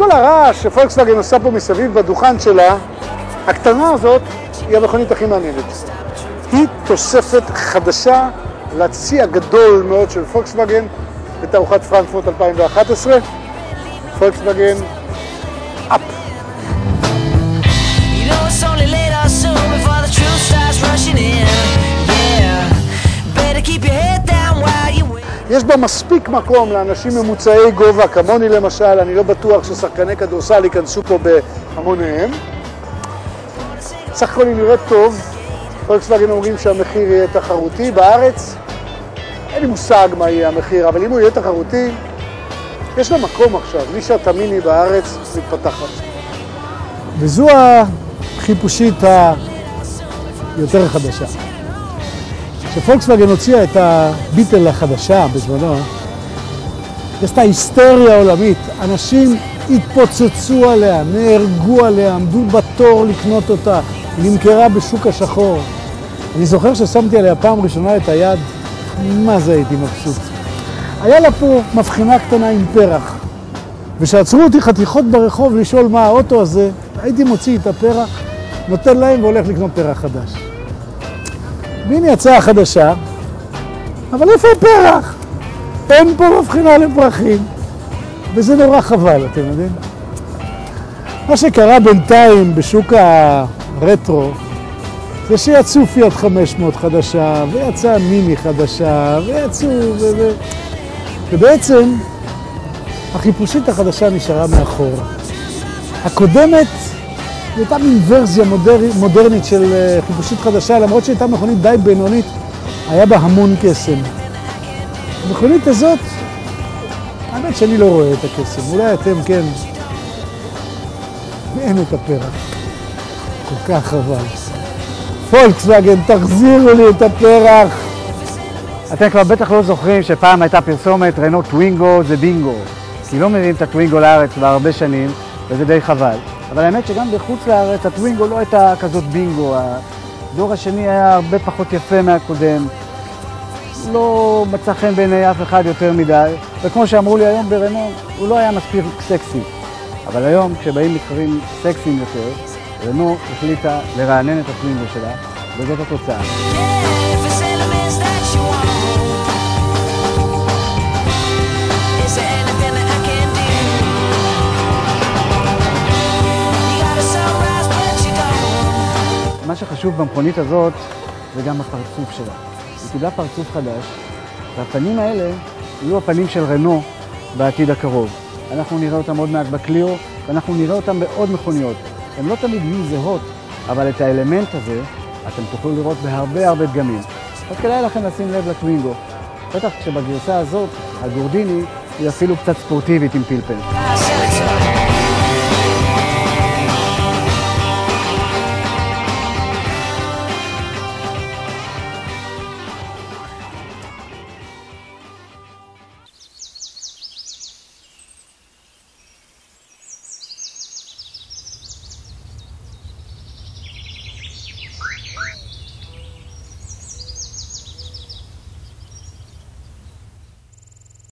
כל הרעש שפולקסווגן עושה פה מסביב בדוכן שלה, הקטנה הזאת היא המכונית הכי מעניינת. היא תוספת חדשה לצי הגדול מאוד של פולקסווגן בתערוכת פרנקפורט 2011. פולקסווגן אפ. יש בה מספיק מקום לאנשים ממוצעי גובה, כמוני למשל. אני לא בטוח ששחקני כדורסל ייכנסו פה בהמוניהם. סך הכל היא נראית טוב. פולקסווגן אומרים שהמחיר יהיה תחרותי. בארץ אין לי מושג מה יהיה המחיר, אבל אם הוא יהיה תחרותי, יש לה מקום עכשיו. נישה תמיני בארץ מתפתחת. וזו החיפושית היותר חדשה. כשפולקסווגן הוציאה את הביטל החדשה בזמנו, יש את ההיסטריה העולמית. אנשים התפוצצו עליה, נהרגו עליה, עמדו בתור לקנות אותה. היא נמכרה בשוק השחור. אני זוכר ששמתי עליה פעם ראשונה את היד, מה זה הייתי מבסוט. היה לה פה מבחינה קטנה עם פרח. ושעצרו אותי חתיכות ברחוב לשאול מה האוטו הזה, הייתי מוציא את הפרח, נותן להם והולך לקנות פרח חדש. והנה הצעה חדשה, אבל איפה הפרח? אין פה מבחינה לפרחים, וזה נורא חבל, אתם יודעים? מה שקרה בינתיים בשוק הרטרו, זה שיצאו פיאט 500 חדשה, ויצאה מיני חדשה, ויצאו ובעצם החיפושית החדשה נשארה מאחור. הקודמת הייתה מין ורזיה מודרנית של חיפושית חדשה, למרות שהייתה מכונית די בינונית, היה בה המון קסם. המכונית הזאת, האמת שאני לא רואה את הקסם, אולי אתם כן. ואין את הפרח. כל כך חבל. פולקסווגן, תחזירו לי את הפרח. אתם כבר בטח לא זוכרים שפעם הייתה פרסומת רנו טווינגו זה בינגו. כי לא מביאים את הטווינגו לארץ כבר הרבה שנים, וזה די חבל. אבל האמת שגם בחוץ לארץ הטווינגו לא הייתה כזאת בינגו. הדור השני היה הרבה פחות יפה מהקודם. לא מצא חן בעיני אף אחד יותר מדי. וכמו שאמרו לי היום ברנו, הוא לא היה מספיק סקסי. אבל היום כשבאים מתחרים סקסיים יותר, רנו החליטה לרענן את הטווינגו שלה, וזאת התוצאה. מה שחשוב במכונית הזאת זה גם הפרצוף שלה. היא קיבלה פרצוף חדש, והפנים האלה יהיו הפנים של רנו בעתיד הקרוב. אנחנו נראה אותם עוד מעט בקליו, ואנחנו נראה אותם בעוד מכוניות. הן לא תמיד יהיו זהות, אבל את האלמנט הזה אתם תוכלו לראות בהרבה דגמים. אז כדאי לכם לשים לב לטווינגו. בטח כשבגרסה הזאת, הגורדיני היא אפילו קצת ספורטיבית עם פלפל.